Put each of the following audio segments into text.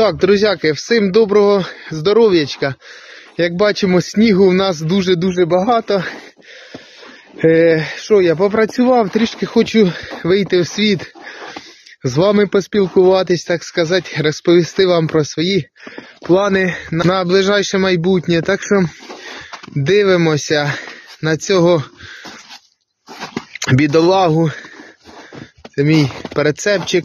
Так, друзяки, всім доброго здоров'ячка. Як бачимо, снігу в нас дуже-дуже багато. Що, я попрацював, трішки хочу вийти в світ, з вами поспілкуватись, так сказати, розповісти вам про свої плани на ближайше майбутнє. Так що дивимося на цього бідолагу. Це мій прицепчик,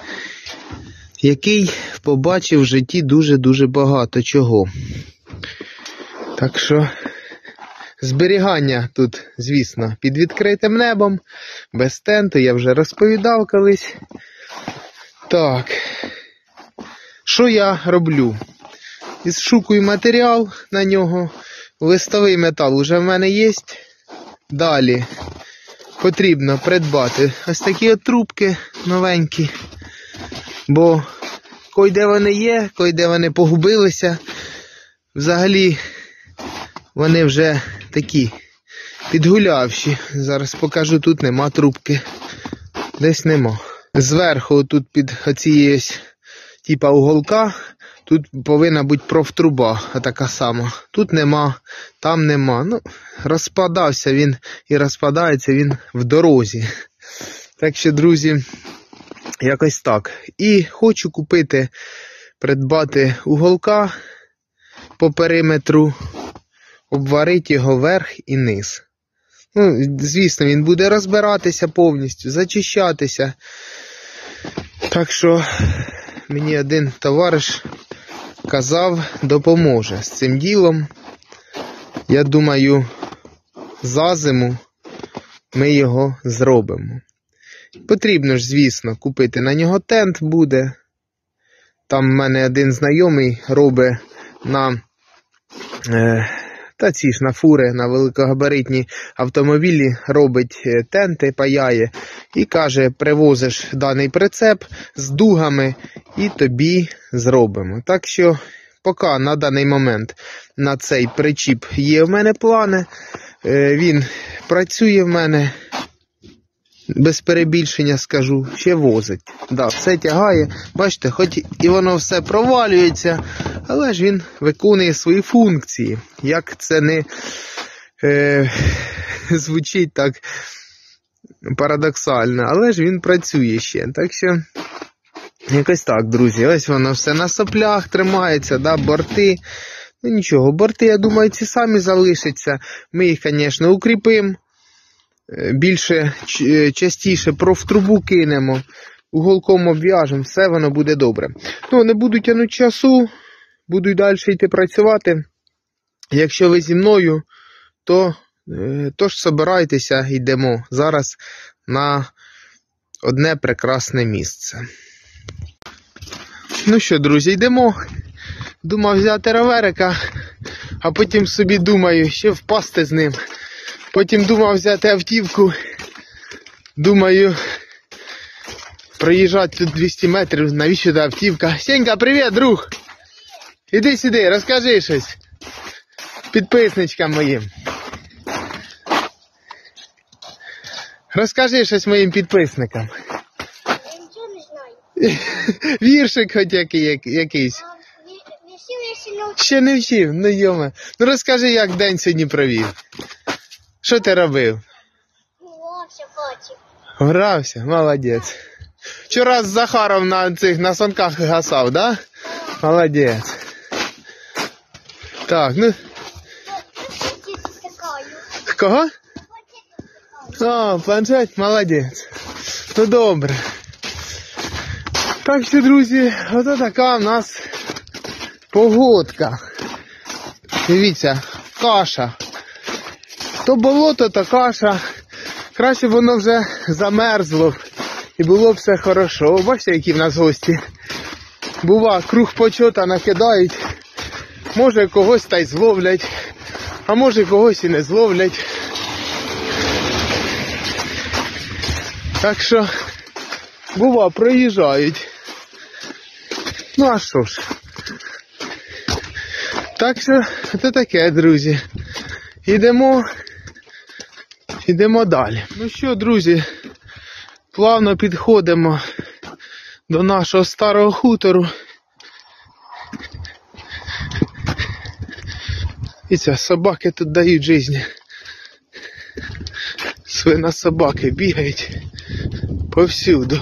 який побачив в житті дуже-дуже багато чого. Так що зберігання тут, звісно, під відкритим небом, без тенту, я вже розповідав колись. Так, що я роблю? Шукаю матеріал на нього, листовий метал вже в мене є. Далі потрібно придбати ось такі от трубки новенькі, бо кой-де вони є, кой-де вони погубилися. Взагалі вони вже такі підгулявші. Зараз покажу, тут нема трубки. Десь нема. Зверху тут під оцією типа уголка, тут повинна бути профтруба, така сама. Тут нема, там нема. Ну, розпадався він і розпадається він в дорозі. Так що, друзі, якось так. І хочу придбати уголка по периметру, обварити його верх і низ. Ну, звісно, він буде розбиратися повністю, зачищатися. Так що мені один товариш казав, допоможе з цим ділом. Я думаю, за зиму ми його зробимо. Потрібно ж, звісно, купити на нього тент буде. Там в мене один знайомий робить на на фури, на великогабаритні автомобілі робить тенти, паяє. І каже, привозиш даний прицеп з дугами і тобі зробимо. Так що, поки на даний момент на цей причіп є в мене плани, він працює в мене, без перебільшення скажу, ще возить. Да, все тягає, бачите, хоч і воно все провалюється, але ж він виконує свої функції. Як це не звучить так парадоксально, але ж він працює ще. Так що, якось так, друзі. Ось воно все на соплях тримається, да, борти. Ну нічого, борти, я думаю, ці самі залишаться. Ми їх, звісно, укріпимо. Більше, частіше профтрубу кинемо, уголком обв'яжемо, все воно буде добре. Ну, не буду тягнути часу, буду й далі йти працювати. Якщо ви зі мною, то ж собирайтеся, йдемо зараз на одне прекрасне місце. Ну що, друзі, йдемо. Думав взяти роверика, а потім собі думаю, ще впасти з ним. Потім думав взяти автівку, думаю, проїжджати тут 200 метрів, навіщо та автівка. Сенька, привіт, друг! Іди сюди, розкажи щось підписничкам моїм. Розкажи щось моїм підписникам. Я нічого не знаю. Віршик хоч якийсь. Ще не вчив, ну йоме. Ну розкажи, як день сьогодні провів. Що ти робив? Грався в хаті. Грався? Молодець. Вчора з Захаром на санках гасав, да? Молодець. Так, ну. Кого? О, планшет, молодець. Ну добре. Так що, друзі, ось така в нас погодка. Дивіться, каша. То болото, то каша. Краще б воно вже замерзло. І було б все хорошо. Бачите, які в нас гості. Бува, круг почота накидають. Може когось та й зловлять. А може когось і не зловлять. Так що, бува, проїжджають. Ну а що ж. Так що, це таке, друзі. Ідемо далі. Ну що, друзі, плавно підходимо до нашого старого хутору. І ця собаки тут дають життя. Свинособаки бігають повсюду.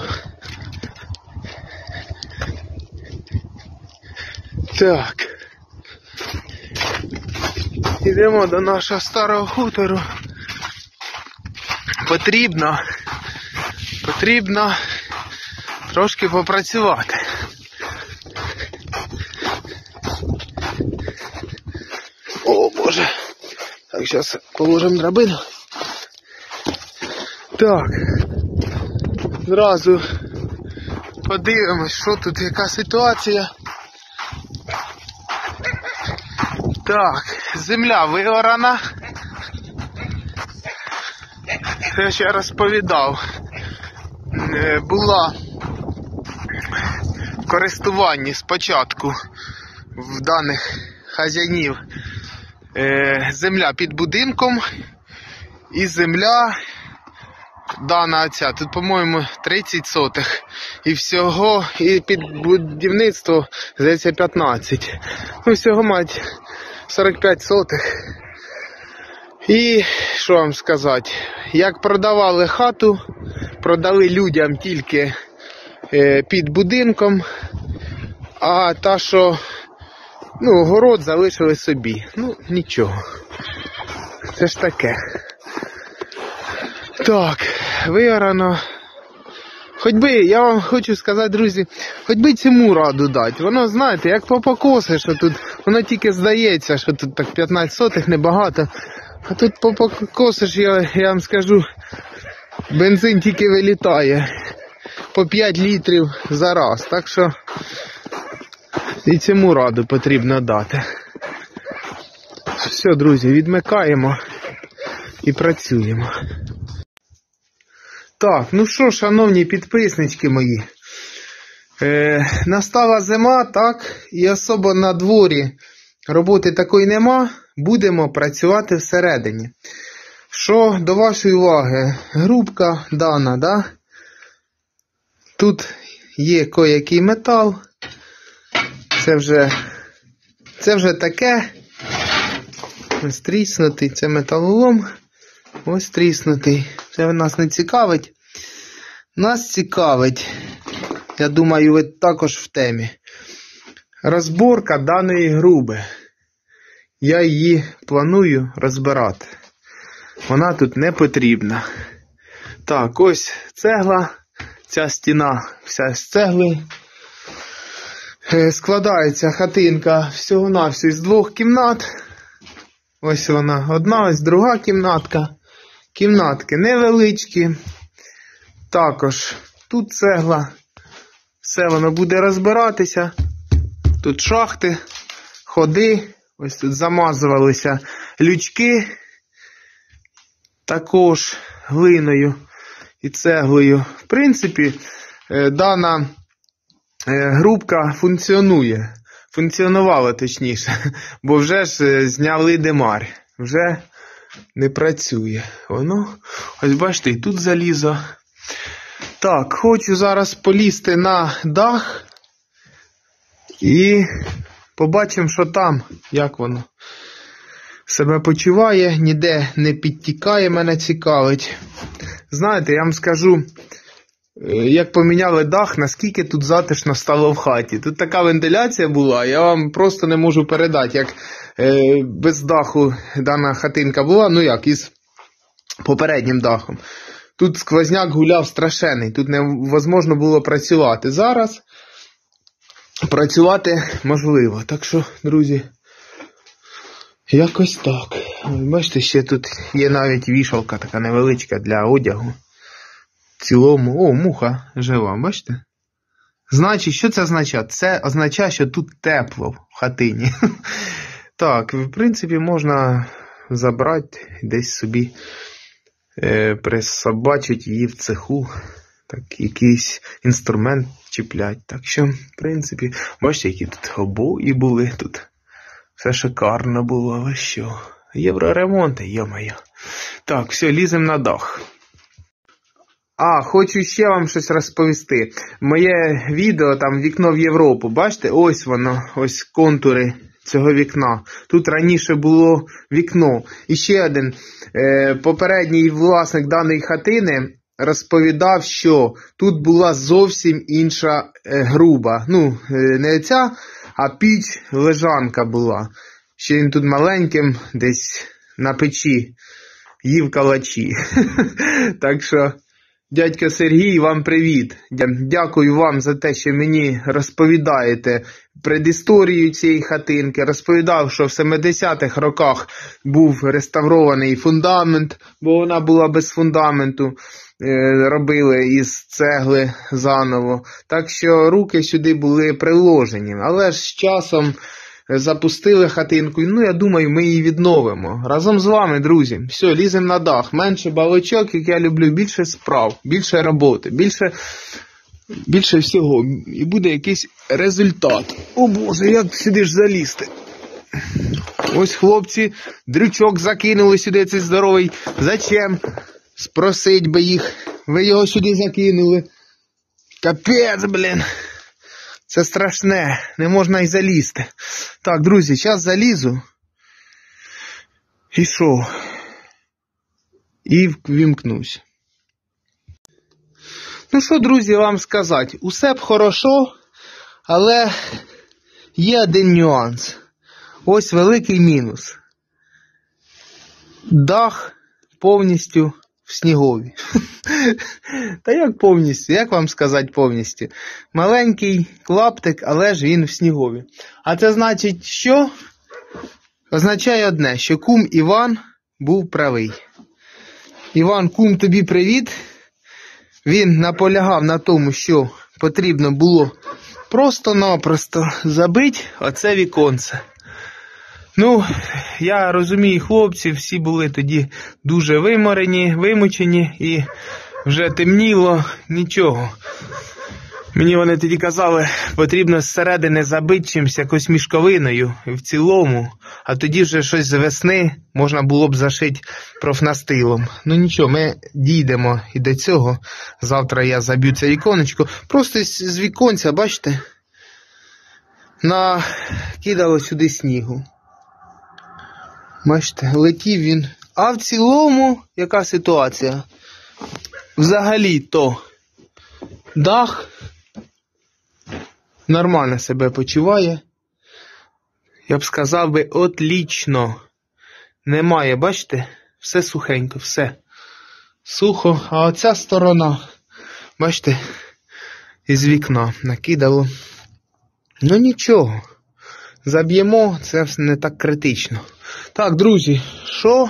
Так. Йдемо до нашого старого хутору. Потрібно трошки попрацювати. О, Боже. Так, зараз положимо драбину. Так. Зразу подивимось, що тут, яка ситуація. Так, земля виорана. Я ще розповідав. Була в користуванні спочатку в даних хазяїнів земля під будинком і земля дана ця, тут, по-моєму, 30 сотих. І всього, і під будівництво, здається, 15. Ну, всього, мать, 45 сотих. І, що вам сказати, як продавали хату, продали людям тільки під будинком, а та, що, ну, город залишили собі. Ну, нічого. Це ж таке. Так, виорано. Хоч би, я вам хочу сказати, друзі, хоч би цьому раду дати. Воно, знаєте, як попокоси, що тут, воно тільки здається, що тут так 15 сотих небагато. А тут попокосиш, я вам скажу, бензин тільки вилітає. По 5 літрів за раз. Так що і цьому раду потрібно дати. Все, друзі, відмикаємо і працюємо. Так, ну що, шановні підписнички мої, настала зима, так, і особо на дворі роботи такої нема, будемо працювати всередині. Що до вашої уваги, грубка дана, да? Тут є коякий метал, це вже таке, ось тріснутий, це металолом. Ось тріснутий. Це нас не цікавить. Нас цікавить, я думаю, ви також в темі, розборка даної груби. Я її планую розбирати. Вона тут не потрібна. Так, ось цегла. Ця стіна вся з цегли. Складається хатинка всього-навсього з 2 кімнат. Ось вона одна, ось друга кімнатка. Кімнатки невеличкі. Також тут цегла. Все воно буде розбиратися. Тут шахти, ходи. Ось тут замазувалися лючки. Також глиною і цеглою. В принципі, дана грубка функціонує. Функціонувала, точніше. Бо вже ж зняли демар. Вже не працює. Воно, ось бачите, і тут залізо. Так, хочу зараз полізти на дах. І побачимо, що там, як воно себе почуває, ніде не підтікає, мене цікавить. Знаєте, я вам скажу, як поміняли дах, наскільки тут затишно стало в хаті. Тут така вентиляція була, я вам просто не можу передати, як без даху дана хатинка була, ну як, із попереднім дахом. Тут сквозняк гуляв страшенний, тут невозможно було працювати. Зараз працювати можливо. Так що, друзі, якось так. Бачите, ще тут є навіть вішалка така невеличка для одягу. В цілому, о, муха жива, бачите? Значить, що це означає? Це означає, що тут тепло в хатині. Так, в принципі, можна забрати десь собі, присобачити її в цеху. Так, якийсь інструмент чіплять. Так що, в принципі, бачите, які тут обої були, тут все шикарно було, але що? Євроремонти, йо-моє. Так, все, ліземо на дах. Хочу ще вам щось розповісти. Моє відео, там, вікно в Європу, бачите, ось воно, ось контури цього вікна. Тут раніше було вікно. І ще один попередній власник даної хатини розповідав, що тут була зовсім інша груба. Ну, не ця, а піч лежанка була. Ще він тут маленьким десь на печі їв калачі. Так що, дядько Сергій, вам привіт. Дякую вам за те, що мені розповідаєте предісторію цієї хатинки. Розповідав, що в 70-х роках був реставрований фундамент, бо вона була без фундаменту. Робили із цегли заново. Так що руки сюди були приложені. Але ж з часом запустили хатинку. Ну, я думаю, ми її відновимо. Разом з вами, друзі. Все, ліземо на дах. Менше балачок, як я люблю, більше справ, більше роботи, більше всього. І буде якийсь результат. О Боже, як сюди ж залізти? Ось хлопці дрючок закинули сюди, цей здоровий. Зачем? Спросить би їх. Ви його сюди закинули. Капець, блін. Це страшне. Не можна й залізти. Так, друзі, зараз залізу. І що? І вімкнусь. Ну що, друзі, вам сказати? Усе б хорошо, але є один нюанс. Ось великий мінус. Дах повністю в снігові. Та як повністю? Як вам сказати повністю? Маленький клаптик, але ж він в снігові. А це значить що? Означає одне, що кум Іван був правий. Іван, кум, тобі привіт. Він наполягав на тому, що потрібно було просто-напросто забити оце віконце. Ну, я розумію, хлопці, всі були тоді дуже виморені, вимучені і вже темніло, нічого. Мені вони тоді казали, потрібно зсередини забити чимось, якось мішковиною в цілому, а тоді вже щось з весни можна було б зашити профнастилом. Ну нічого, ми дійдемо і до цього. Завтра я заб'ю це віконечко. Просто з віконця, бачите, накидало сюди снігу. Бачите, летів він. А в цілому, яка ситуація? Взагалі-то дах нормально себе почуває. Я б сказав би, отлічно. Немає, бачите? Все сухенько, все. Сухо. А оця сторона, бачите, із вікна накидало. Ну нічого. Заб'ємо, це не так критично. Так, друзі, що?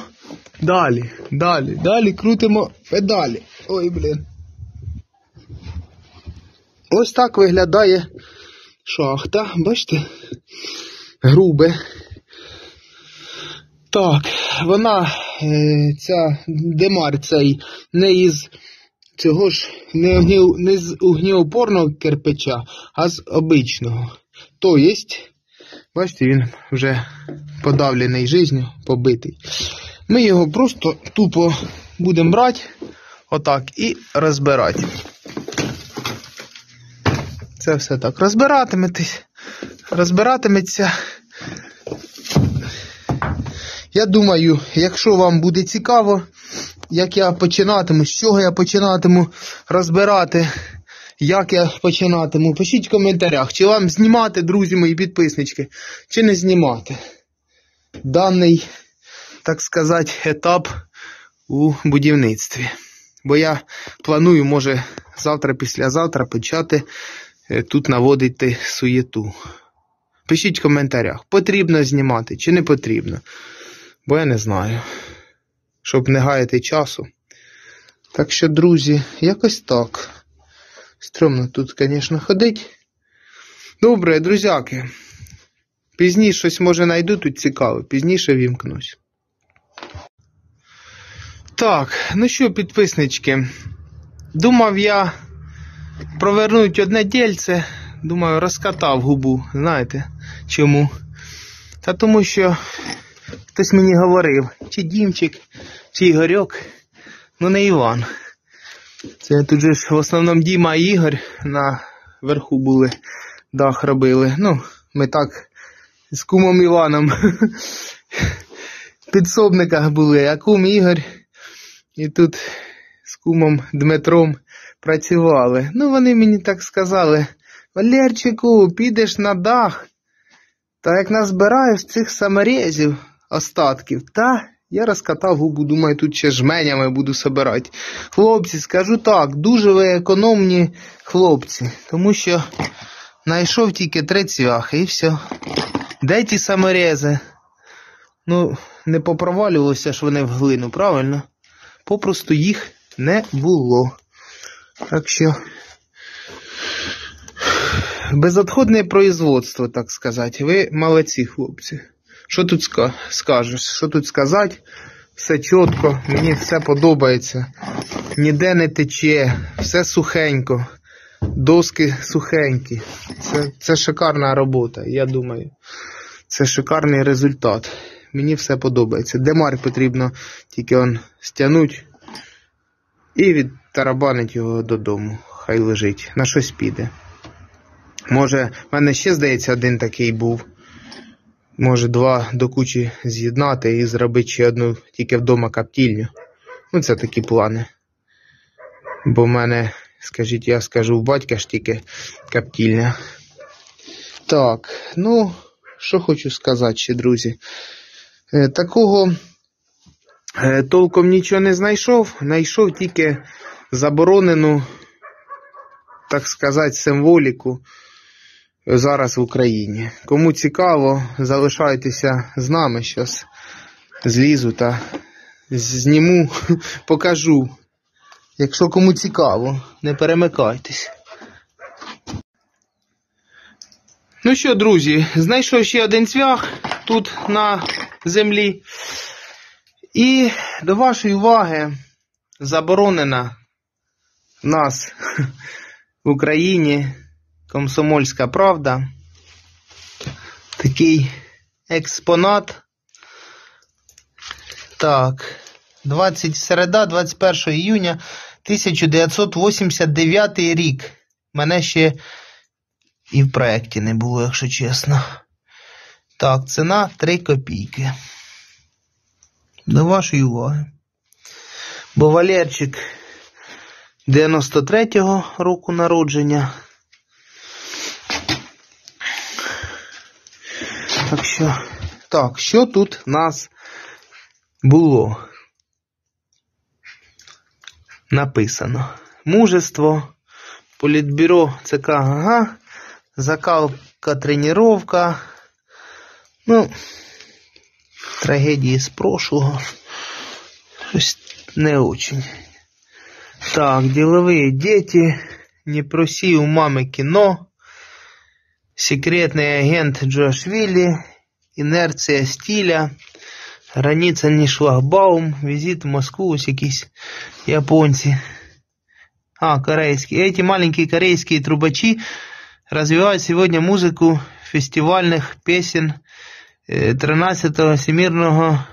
Далі крутимо педалі. Ой, блін. Ось так виглядає шахта, бачите? Грубе. Так, вона, ця демар цей, не із цього ж, не з огнеупорного кирпича, а з обичного. То єсть, бачите, він вже подавлений життю, побитий. Ми його просто тупо будемо брати, отак, і розбирати. Це все так розбиратиметься. Я думаю, якщо вам буде цікаво, як я починатиму, з чого я починатиму розбирати, як я починатиму, пишіть в коментарях, чи вам знімати, друзі мої підписнички, чи не знімати даний, так сказати, етап у будівництві. Бо я планую, може, завтра-післязавтра почати тут наводити суєту. Пишіть в коментарях, потрібно знімати чи не потрібно. Бо я не знаю, щоб не гаяти часу. Так що, друзі, якось так. Стромно тут, звісно, ходить. Добре, друзяки. Пізніше щось, може, знайду тут цікаве. Пізніше вімкнусь. Так, ну що, підписнички. Думав я провернути одне дільце. Думаю, розкатав губу. Знаєте, чому? Та тому що хтось мені говорив, чи Дімчик, чи Ігорьок, ну не Іван. Це тут же ж в основному Діма і Ігор наверху були, дах робили. Ну, ми так з кумом Іваном. В підсобниках були, а кум Ігор і тут з кумом Дмитром працювали. Ну, вони мені так сказали: Валерчику, підеш на дах, та як назбираєш цих саморезів, остатків, та я розкатав губу, думаю, тут ще жменями буду собирати. Хлопці, скажу так, дуже ви економні хлопці, тому що знайшов тільки 3 цвяхи і все. Де ті саморези? Ну, не попровалювалося ж вони в глину, правильно? Попросту їх не було. Так що безотходне производство, так сказати. Ви молодці, хлопці. Що тут скажеш? Що тут сказати? Все чітко, мені все подобається. Ніде не тече, все сухенько. Доски сухенькі. Це шикарна робота, я думаю. Це шикарний результат. Мені все подобається. Демар потрібно тільки стягнути і відтарабанити його додому. Хай лежить. На щось піде. Може, в мене ще, здається, один такий був. Може, 2 до кучі з'єднати і зробити ще одну тільки вдома коптильню. Ну, це такі плани. Бо в мене, скажіть, я скажу, в батька ж тільки коптильня. Так, ну, що хочу сказати ще, друзі. Такого толком нічого не знайшов. Знайшов тільки заборонену, так сказати, символіку зараз в Україні. Кому цікаво, залишайтеся з нами. Зараз злізу та зніму, покажу. Якщо кому цікаво, не перемикайтесь. Ну що, друзі, знайшов ще один цвях тут на землі. І до вашої уваги заборонена в нас в Україні Комсомольська правда. Такий експонат. Так, середа, 21 іюня 1989 рік. Мене ще і в проєкті не було, якщо чесно. Так, ціна 3 копійки. До вашої уваги. Бо Валерчик 93-го року народження. Так, що тут в нас було? Написано. Мужество, Політбюро ЦК ГАГА, закалка, тренування. Ну, трагедії з прошлого. Щось не очень. Так, деловые дети, не проси у мамы кино, секретный агент Джошвили, инерция стиля, граница не шлагбаум, визит в Москву, ось якісь японці. Корейские. Эти маленькие корейские трубачи развивают сегодня музыку фестивальных песен 13-го всемирного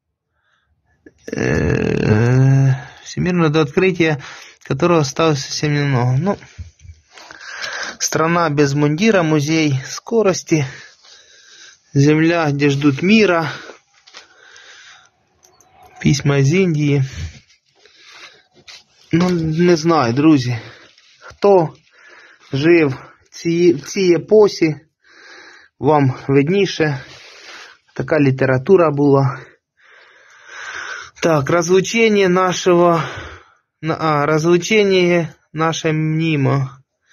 до открытия которого осталось совсем немного. Ну, страна без мундира, музей скорости, земля, где ждут мира, письма из Индии. Ну, не знаю, друзі, хто жив в цій епосі, вам видніше, така література була. Так, разлучение наше мнимо.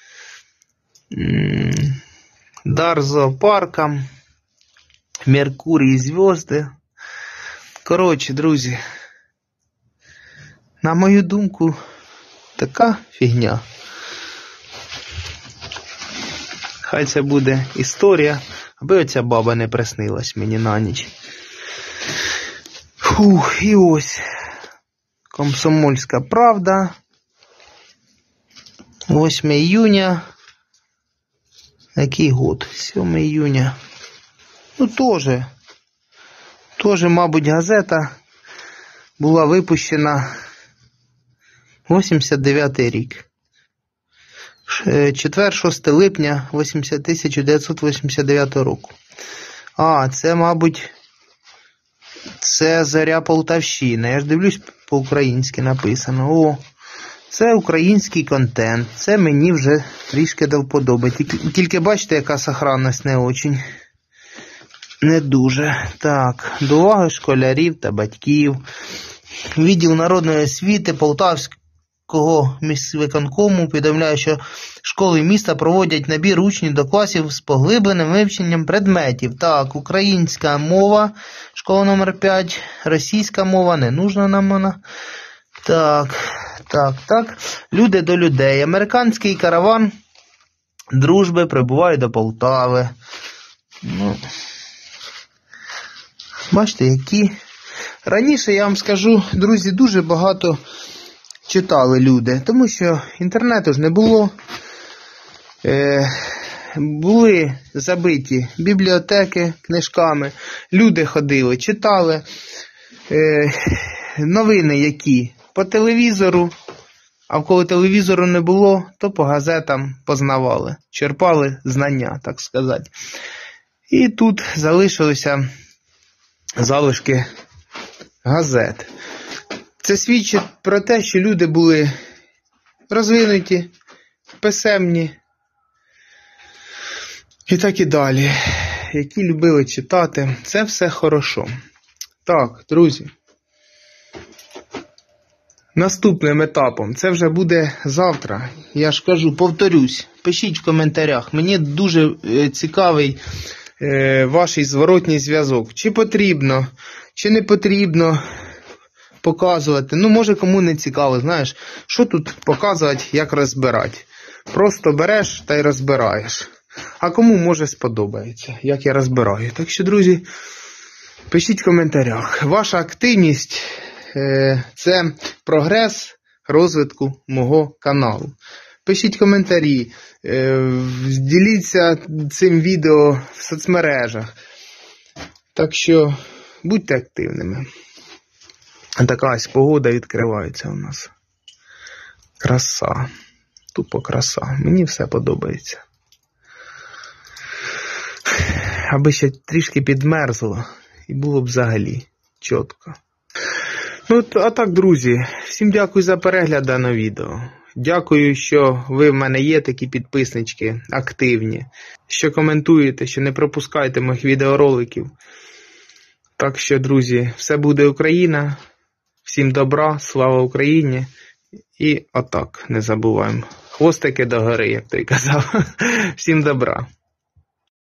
Дар зоопаркам, Меркурий и звезды. Коротше, друзі, на мою думку, така фігня. Хай це буде історія, аби оця баба не приснилась мені на ніч. Фух, і ось. Комсомольська правда. 8 июня. Який год? 7 июня. Ну, тоже, мабуть, газета була випущена 89 рік. 4-6 липня 1989 року. А, це, мабуть, це Зоря Полтавщина. Я ж дивлюсь, по-українськи написано. О, це український контент. Це мені вже трішки до вподоби. Тільки бачите, яка сохранність не очень. Не дуже. Так, до уваги школярів та батьків. Відділ народної освіти Полтавського міськвиконкому повідомляє, що школи міста проводять набір учнів до класів з поглибленим вивченням предметів. Так, українська мова, школа номер 5, російська мова, не нужна нам вона. Так. Люди до людей. Американський караван дружби прибуває до Полтави. Ну, бачите, які. Раніше, я вам скажу, друзі, дуже багато читали люди, тому що інтернету ж не було. Були забиті бібліотеки книжками, люди ходили, читали. Новини які? По телевізору, а коли телевізору не було, то по газетам познавали, черпали знання, так сказати. І тут залишилися залишки газет. Це свідчить про те, що люди були розвинуті, писемні і так і далі, які любили читати. Це все хорошо. Так, друзі. Наступним етапом, це вже буде завтра, я ж кажу, повторюсь, пишіть в коментарях, мені дуже цікавий ваш зворотній зв'язок. Чи потрібно, чи не потрібно показувати. Ну, може, кому не цікаво, знаєш, що тут показувати, як розбирати. Просто береш та й розбираєш. А кому, може, сподобається, як я розбираю. Так що, друзі, пишіть в коментарях. Ваша активність – це прогрес розвитку мого каналу. Пишіть коментарі, діліться цим відео в соцмережах. Так що будьте активними. Така ось погода відкривається у нас. Краса. Тупо краса. Мені все подобається. Аби ще трішки підмерзло і було б взагалі чітко. Ну, а так, друзі, всім дякую за перегляд даного відео. Дякую, що ви в мене є, такі підписнички, активні, що коментуєте, що не пропускаєте моїх відеороликів. Так що, друзі, все буде Україна. Всім добра, слава Україні. І отак, не забуваємо. Хвостики догори, як той казав. Всім добра.